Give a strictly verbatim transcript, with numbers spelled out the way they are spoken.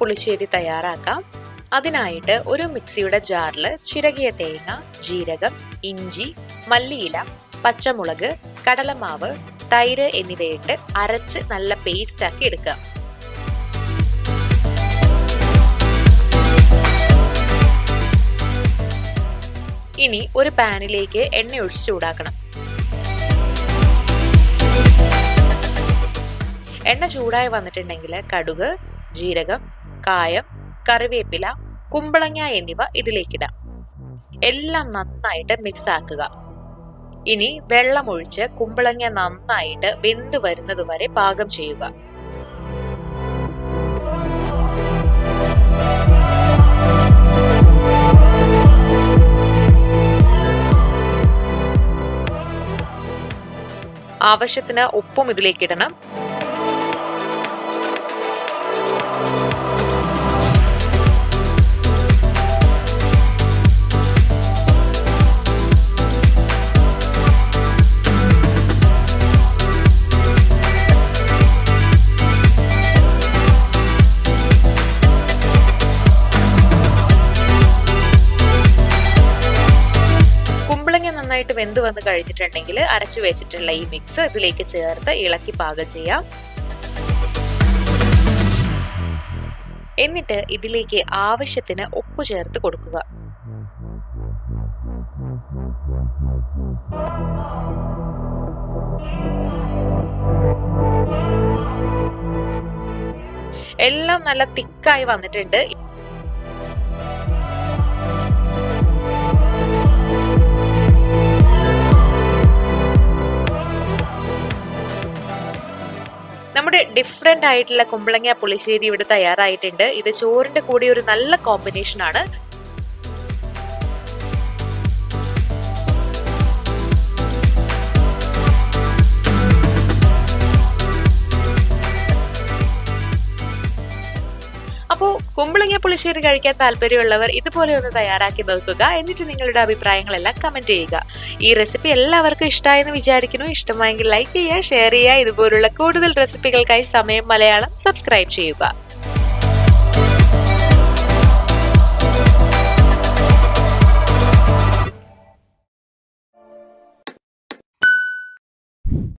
പുളിശ്ശേരി തയ്യാറാക്കാം. അതിനായിട്ട് ഒരു മിക്സിയുടെ ജാറിൽ ചിരകിയ തേങ്ങ, ജീരകം, ഇഞ്ചി, മല്ലിയില, പച്ചമുളക്, കടലമാവ്, തൈര് എന്നിവയിട്ട് അരച്ച് നല്ല പേസ്റ്റ് ആക്കി എടുക്കുക. ഇനി ഒരു പാനിലേക്ക് എണ്ണ ഒഴിച്ച് ചൂടാക്കണം. എണ്ണ ചൂടായി വന്നിട്ടുണ്ടെങ്കിൽ കടുക്, ജീരകം, കായം, കറിവേപ്പില, കുമ്പളങ്ങ എന്നിവ ഇതിലേക്കിടാം. എല്ലാം നന്നായിട്ട് മിക്സ് ആക്കുക. ഇനി വെള്ളമൊഴിച്ച് കുമ്പളങ്ങ നന്നായിട്ട് വെന്ത് വരുന്നത് വരെ പാകം ചെയ്യുക. ആവശ്യത്തിന് ഉപ്പും ഇതിലേക്ക് ഇടണം. നന്നായിട്ട് വെന്ത് വന്ന് കഴിഞ്ഞിട്ടുണ്ടെങ്കിൽ അരച്ചു വെച്ചിട്ടുള്ള ഈ മിക്സ് ഇതിലേക്ക് ചേർത്ത് ഇളക്കി പാകം ചെയ്യാം. എന്നിട്ട് ഇതിലേക്ക് ആവശ്യത്തിന് ഉപ്പ് ചേർത്ത് കൊടുക്കുക. എല്ലാം നല്ല തിക്കായി വന്നിട്ടുണ്ട്. നമ്മുടെ ഡിഫറെന്റ് ആയിട്ടുള്ള കുമ്പളങ്ങ പുളിശ്ശേരി ഇവിടെ തയ്യാറായിട്ടുണ്ട്. ഇത് ചോറിന്റെ കൂടെ ഒരു നല്ല കോമ്പിനേഷൻ ആണ്. അപ്പോൾ കുമ്പളങ്ങ പുളിശ്ശേരി കഴിക്കാൻ താല്പര്യമുള്ളവർ ഇതുപോലെ ഒന്ന് തയ്യാറാക്കി നോക്കുക. എന്നിട്ട് നിങ്ങളുടെ അഭിപ്രായങ്ങളെല്ലാം കമന്റ് ചെയ്യുക. ഈ റെസിപ്പി എല്ലാവർക്കും ഇഷ്ടമായെന്ന് വിചാരിക്കുന്നു. ഇഷ്ടമായെങ്കിൽ ലൈക്ക് ചെയ്യുക, ഷെയർ ചെയ്യുക. ഇതുപോലുള്ള കൂടുതൽ റെസിപ്പികൾക്കായി സമയം മലയാളം സബ്സ്ക്രൈബ് ചെയ്യുക.